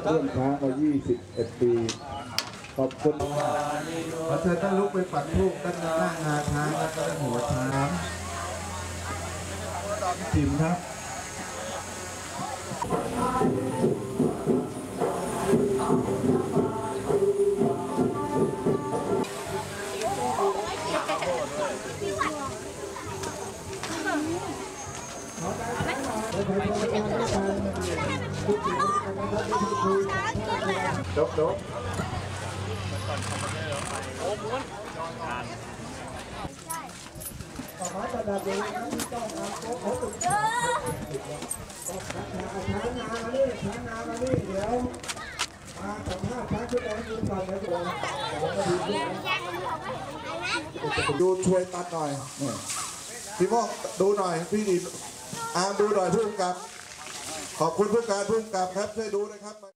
เรื่องช้างมา21 ปีขอบคุณขอเชิญท่านลุกไปปักธูปด้านหน้างาช้างและด้านหัวช้างจิ๋มครับดบโอ้ม้วนต่อมาจะดับเลยนะที่ต้องทำโค้งช้างนามานี่ช้างนามานี่เดี๋ยวมาสัมภาษณ์ช้างชุดแดงดูก่อนนะดูช่วยตัดหน่อยพี่ม่วงดูหน่อยพี่ดีอาร์มดูหน่อยผู้กำกับขอบคุณผู้การผู้กำกับครับช่วยดูนะครับ